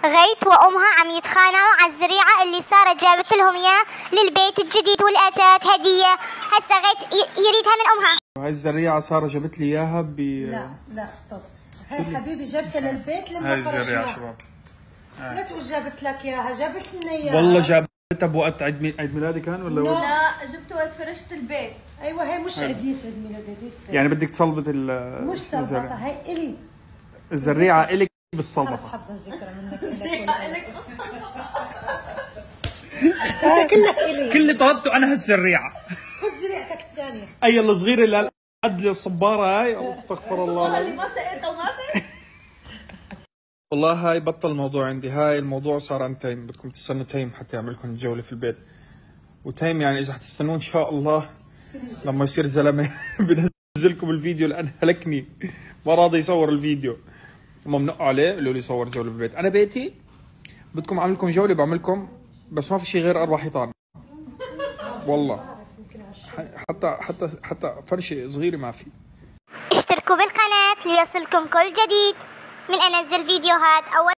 غيت وأمها عم يتخانقوا على الزريعة اللي صارت جابت لهم إياه للبيت الجديد والأثاث هدية. هسه غيت يريدها من أمها. هاي الزريعة سارة جابت لي إياها لا ستوب. هاي حبيبي جبتها للبيت لما هاي الزريعة شباب. لا تقول جابت لك إياها، جابت لنا إياها. والله جابتها بوقت عيد ميلادي كان ولا لا جبتها وقت فرشت البيت. ايوه هي مش عيد ميلادي. يعني بدك تصلبت مش صلبتها، هي إلي الزريعة إلك بالصلبة. خلص حظا ذكرى منك. إلك كلها إلي. كل اللي طلبته أنا هالزريعة. خذ زريعتك الثانية. أي الصغيرة اللي قد الصبارة هاي. استغفر الله. اللي ما سقيت طماطم. والله هاي بطل الموضوع عندي. هاي الموضوع صار عن تيم. بدكم تستنوا تيم حتى يعمل لكم الجولة في البيت. وتيم يعني إذا حتستنون إن شاء الله لما يصير زلمة بنزل لكم الفيديو لأن هلكني ما راضي يصور الفيديو. هم منقوا عليه قالوا لي صور جولة بالبيت. أنا بيتي بدكم أعمل لكم جولة بعمل لكم، بس ما في شيء غير 4 حيطان والله. حتى فرشة صغيرة ما في. اشتركوا بالقناة ليصلكم كل جديد من أنزل فيديوهات أول